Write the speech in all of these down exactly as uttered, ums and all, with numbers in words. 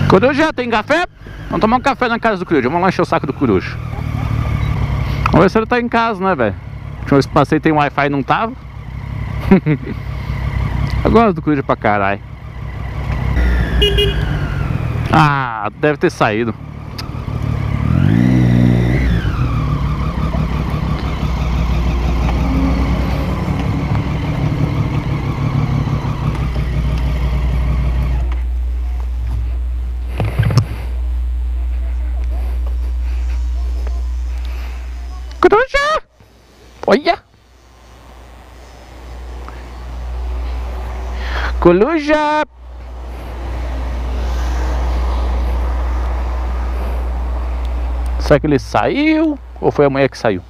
Coruja, tem café? Vamos tomar um café na casa do Coruja. Vamos lá encher o saco do Coruja. Vamos ver se ele tá em casa, né, velho? A última vez que passei tem Wi-Fi e não tava. Eu gosto do Coruja pra caralho. Ah, deve ter saído. Coruja! Olha! Coruja! Será que ele saiu? Ou foi a mulher que saiu?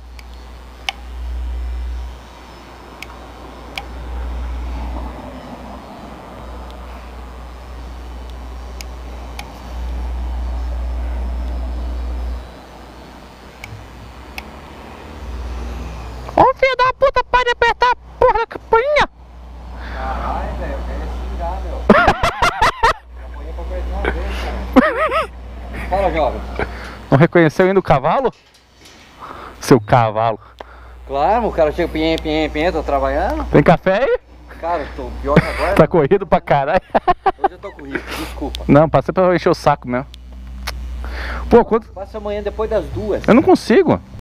Ô filho da puta, para de apertar a porra da campainha! Caralho, velho, eu quero xingar, meu. Campainha pra apertar uma vez, cara. Fala, jovem. Não reconheceu ainda o cavalo? Seu cavalo. Claro, o cara chega pinhe, pinhe, pinhe, tô trabalhando. Tem café aí? Cara, tô pior que agora. Tá corrido pra caralho. Hoje eu tô corrido, desculpa. Não, passei pra encher o saco mesmo. Pô, quanto... Passa amanhã depois das duas. Eu não consigo.